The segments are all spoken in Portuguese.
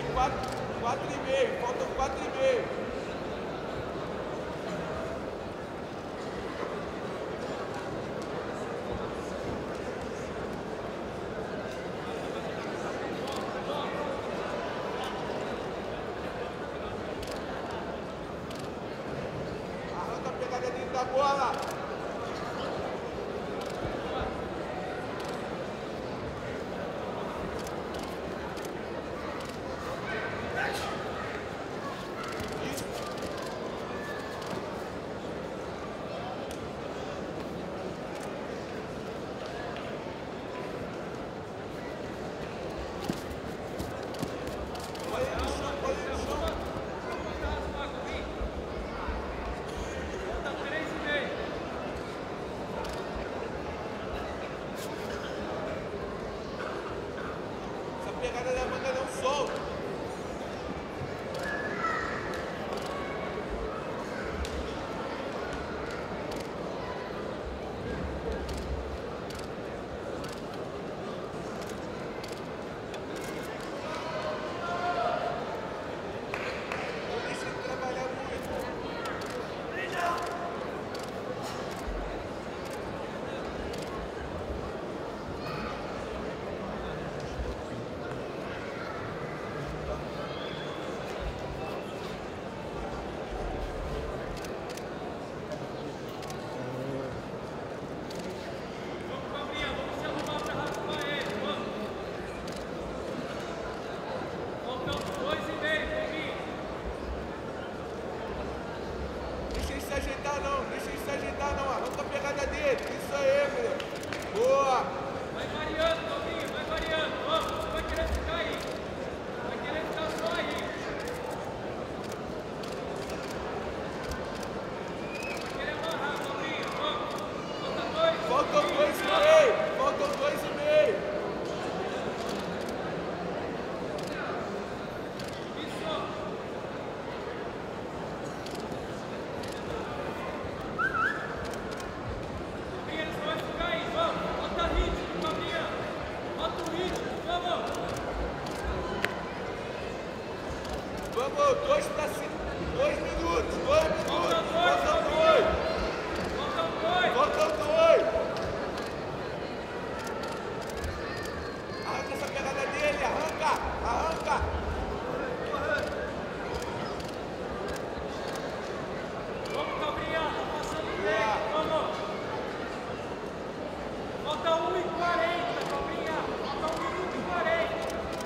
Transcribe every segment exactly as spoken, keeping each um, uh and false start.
quatro e meio, faltam quatro e meio. Arranca a pegada dentro da bola. Pegada da manga não solta. Não deixa ele trabalhar muito. Deixa ele se ajeitar não, deixa ele se ajeitar não, arranca a pegada dele, isso aí, moleque. Boa! Vai variando, Tominho, vai variando, vamos, não vai querer ficar aí, vai querer ficar só aí. Vai querer amarrar, Tominho, vamos, falta dois. Faltam dois e meio, faltam dois e meio. Vamos, dois para cima, dois minutos, dois minutos, faltam dois, Faltam dois, faltam dois. Arranca essa pegada dele, arranca, arranca. vamos, Cabrinha, tá passando bem, vamos. Falta um e quarenta, Cabrinha, falta um minuto e quarenta.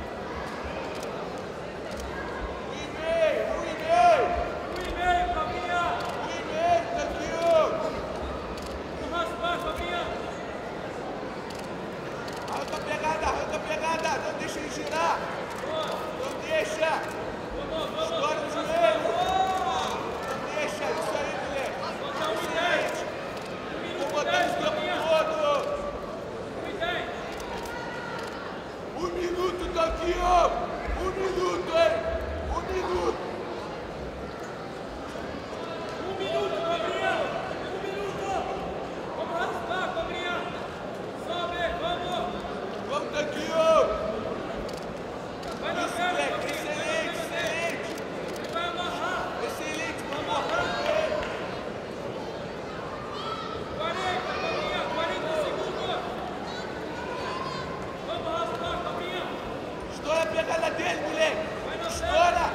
Arranca a pegada, arranca a pegada, não deixa ele girar, não deixa, estoura o joelho, não deixa, isso aí, moleque, excelente, incomodando o tempo todo, um minuto tá aqui, ó, um minuto, hein, um minuto, Um minuto, Cabrinha, um minuto, vamos raspar, Cabrinha, sobe, vamos. vamos tá aqui, ó, Vai na isso, perna, moleque, Cabrinha, excelente, excelente, ele vai amarrar. excelente, vamos amarrando ele. quarenta, Cabrinha, quarenta segundos. Vamos raspar, Cabrinha. Estoura a pegada dele, moleque. Vai na Estoura.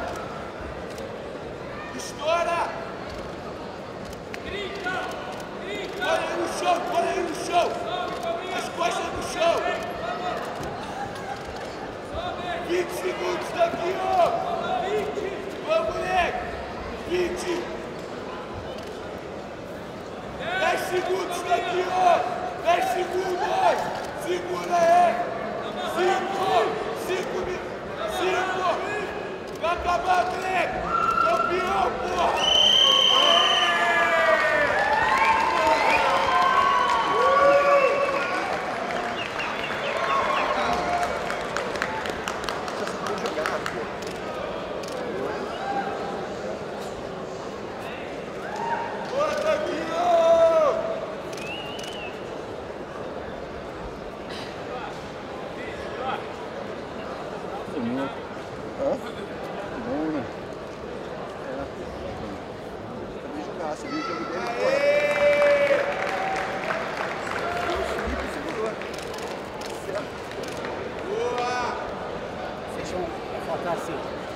Estoura. trinta, trinta. Olha aí no chão, olha aí no chão. Sobe, Cabrinha. As costas no chão. Vamos. Sobe. vinte segundos daqui, ó. vinte. Vamos, moleque. vinte. dez segundos daqui, ó. dez segundos. Segura aí. cinco. cinco minutos. cinco. Vai acabar, moleque. Campeão, porra. Hã? assim.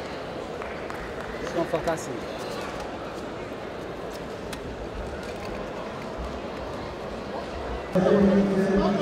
Se confortar assim. Thank you.